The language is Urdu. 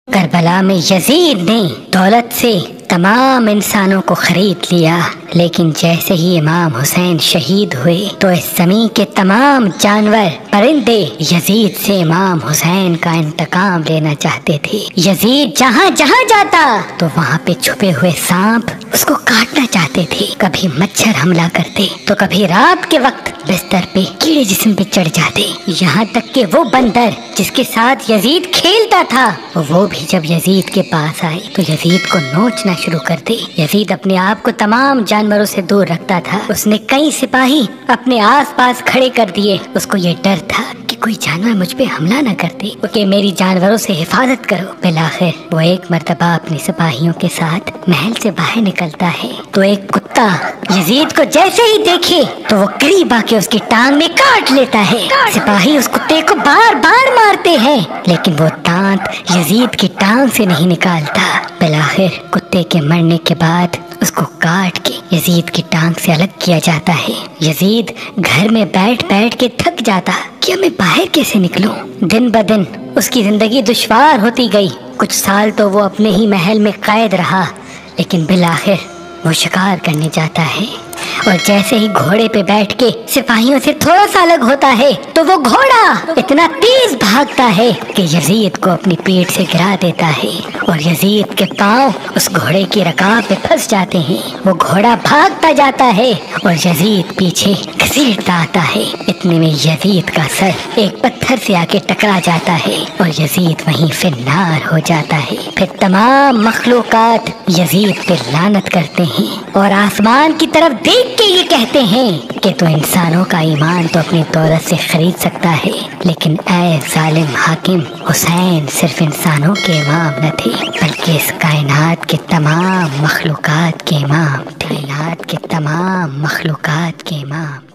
کربلا میں یزید نے دولت سے تمام انسانوں کو خرید لیا، لیکن جیسے ہی امام حسین شہید ہوئے تو اس زمین کے تمام جانور پرندے یزید سے امام حسین کا انتقام لینا چاہتے تھے۔ یزید جہاں جہاں جاتا تو وہاں پہ چھپے ہوئے سانپ اس کو کاٹنا چاہتے تھے، کبھی مچھر حملہ کرتے تو کبھی رات کے وقت بستر پہ کیڑے جسم پہ چڑھ جاتے، یہاں تک کہ وہ بندر جس کے ساتھ یزید کھیلتا تھا وہ بھی جب یزید کے پاس آئے تو یزید کو نوچنا شروع کر دے۔ یزید اپنے آپ کو تمام جانوروں سے دور رکھتا تھا، اس نے کئی سپاہی اپنے آس پاس کھڑے کر دیے، اس کو یہ ڈر تھا کہ کوئی جانور مجھ پہ حملہ نہ کر دے، کہ میری جانوروں سے حفاظت کرو۔ بالآخر وہ ایک مرتبہ اپنے سپاہیوں کے ساتھ محل سے باہر نکلتا ہے تو ایک کتا یزید کو جیسے ہی دیکھے تو وہ قریب آ کے اس کی ٹانگ میں کاٹ لیتا ہے۔ سپاہی اس کتے کو بار بار مارتے ہیں لیکن وہ دانت یزید کی ٹانگ سے نہیں نکالتا۔ بالآخر کتے کے مرنے کے بعد اس کو کاٹ کے یزید کی ٹانگ سے الگ کیا جاتا ہے۔ یزید گھر میں بیٹھ بیٹھ کے تھک جاتا کہ میں باہر کیسے نکلوں۔ دن بدن اس کی زندگی دشوار ہوتی گئی، کچھ سال تو وہ اپنے ہی محل میں قید رہا، لیکن بالآخر وہ شکار کرنے جاتا ہے اور جیسے ہی گھوڑے پہ بیٹھ کے سپاہیوں سے تھوڑا سا الگ ہوتا ہے تو وہ گھوڑا اتنا تیز بھاگتا ہے کہ یزید کو اپنی پیٹھ سے گرا دیتا ہے اور یزید کے پاؤں اس گھوڑے کی رکاب پہ پھنس جاتے ہیں۔ وہ گھوڑا بھاگتا جاتا ہے اور یزید پیچھے گھسیٹتا آتا ہے، اتنے میں یزید کا سر ایک پتھر سے آ کے ٹکرا جاتا ہے اور یزید وہیں فنار ہو جاتا ہے۔ پھر تمام مخلوقات یزید پہ لعنت کرتے ہیں اور آسمان کی طرف دیکھ کے یہ کہتے ہیں کہ تو انسانوں کا ایمان تو اپنی دولت سے خرید سکتا ہے، لیکن اے ظالم حاکم، حسین صرف انسانوں کے امام نہ تھے بلکہ اس کائنات کے تمام مخلوقات کے امام تھے، کائنات کے تمام مخلوقات کے امام۔